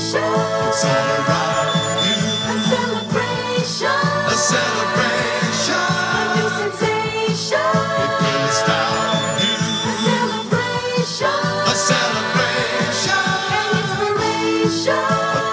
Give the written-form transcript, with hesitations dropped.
It's all around you. A celebration. A celebration. A new sensation. It will astound you. A celebration. A celebration. An inspiration. A